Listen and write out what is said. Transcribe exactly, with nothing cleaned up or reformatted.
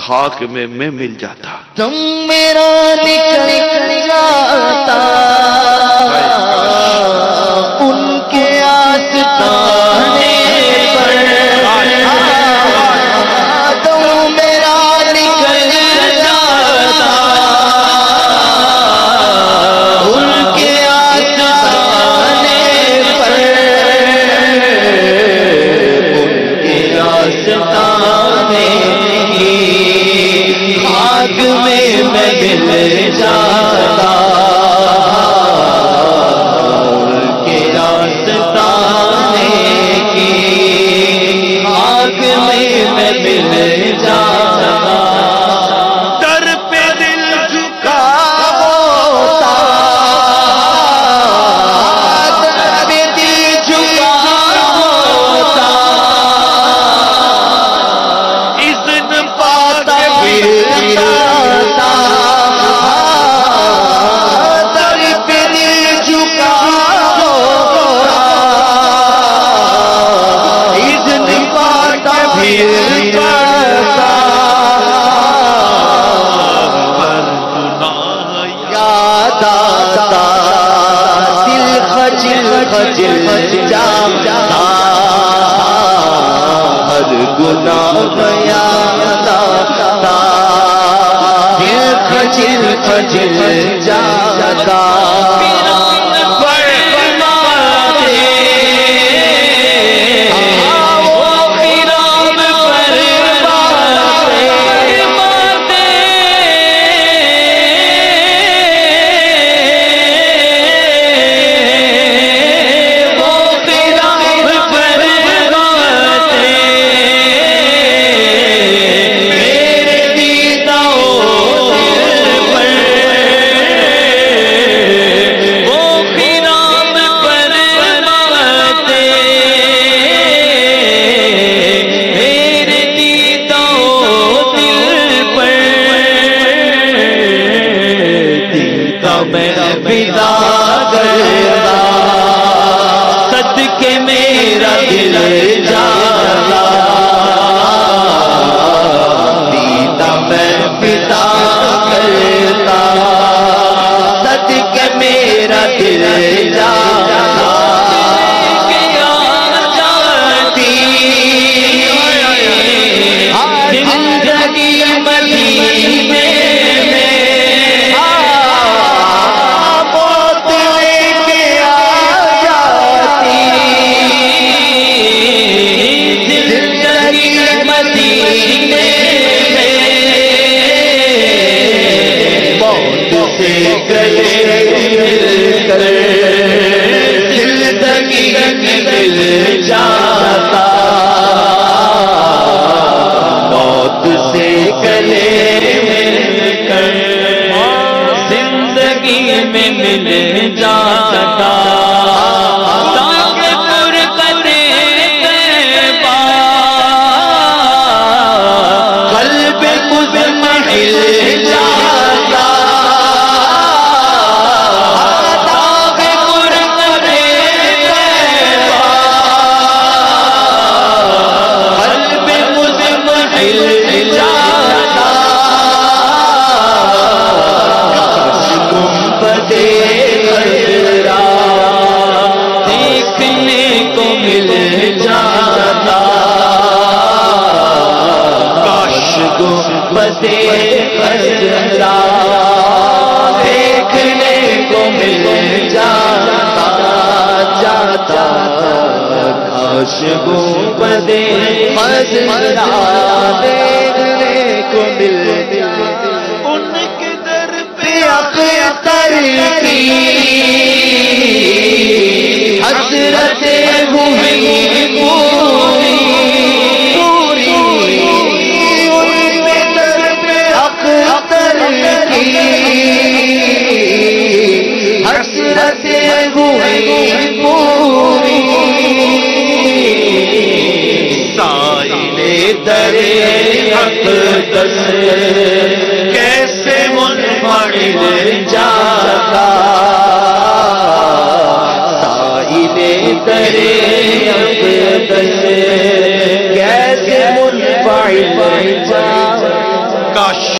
خاک میں میں مل جاتا. تم میرا نکل جاتا ان کے آستانے پر. تم میرا نکل جاتا ان کے آستانے پر. ان کے آستانے کی خاک میں میں مل جاتا. ان کے آستانے کی خاک میں میں مل جاتا. در پہ دل جھکا ہوتا در پہ دل جھکا ہوتا. اذن پاتا پھر جاتا در پہ دل جھکا ہوتا. اذن پاتا پھر جاتا. یاد آتا دل خجل خجل جاتا. ہر گناہ یاد آتا دل خجل خجل جاتا. صدقے میرا دل جاتا دیتا میں پتا کرتا. صدقے میرا دل جاتا جاتی زندگی مدینے زندگی مل جاتا. موت سے گلے مل کر زندگی میں مل جاتا. قلب مزمحل جاتا. دیکھنے کو مل جاتا. کاش گنبدے خضرا دیکھنے کو مل جاتا. جاتا کاش گنبدے خضرا دیکھنے کو مل جاتا. ان کے در پہ اختر کی حسرت ہوئی پوری پوری. ان کے در پہ اختر کی حسرت ہوئی پوری. سائل درے اقدس کیسے منفرد جاتا. سائل درے اقدس کیسے منفرد جاتا. کا